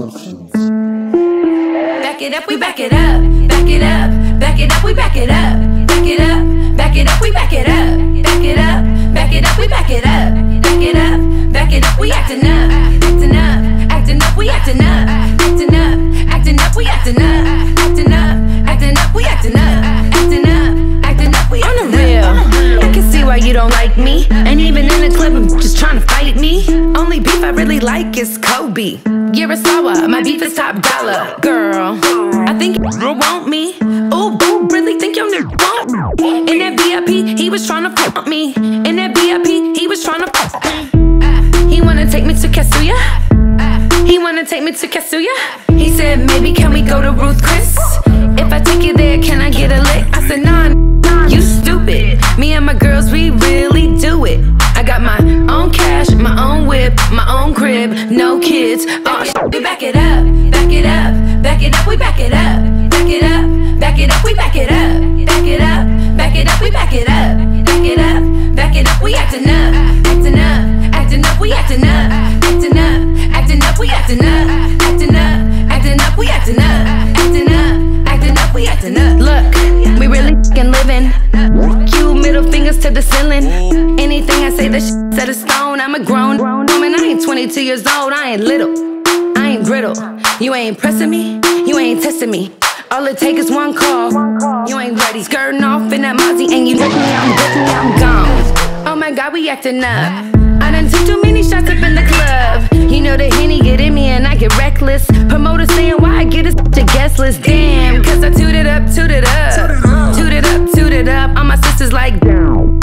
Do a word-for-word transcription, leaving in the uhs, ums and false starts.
Back it up, we back it up. Back it up, back it up, we back it up. Back it up, back it up, we back it up. Back it up, back it up, we back it up. Back it up, back it up, we acting up. Acting up, acting up, we acting up. Acting up, acting up, we acting up. Acting up, acting up, we acting up. Acting up, acting up, we acting up. On the real, I can see why you don't like me. And even in the clip, I'm just trying to fight me. Only beef I really like is Kobe. Yarasawa, my beef is top dollar. Girl, I think you want me. Ooh, boo, really think your nigga want me. In that V I P, he was tryna fuck me. In that V I P, he was tryna fuck me. He wanna take me to Kasuya. He wanna take me to Kasuya. He said, maybe can we go to Ruth Chris? If I take you there, can I get a lick? I said, nah, nah, you stupid. Me and my girls, we really do it. I got my own cash, my own whip, my own crib, no kids. Oh, we back it up, back it up, back it up, we back it up. Back it up, back it up, we back it up. Back it up, back it up, we back it up. Back it up, back it up, we acting up. Acting up, acting up, we acting up. Acting up, acting up, we acting up. Acting up, acting up, we acting up. Acting up, acting up, we acting up. Look, we really f***ing living. Cute middle fingers to the ceiling. Anything I say, that shit set a stone. I'm a grown woman, I ain't twenty-two years old. I ain't little, I ain't brittle. You ain't pressing me, you ain't testing me. All it take is one call, you ain't ready. Skirting off in that Mozzie and you let me, I'm with me, I'm gone. Oh my God, we acting up. I done took too many shots up in the club. You know the Henny get in me and I get reckless. Promoter saying why I get us to guest list. Damn, cause I toot it up, toot it up. Toot it up, toot it up. All my sisters like down.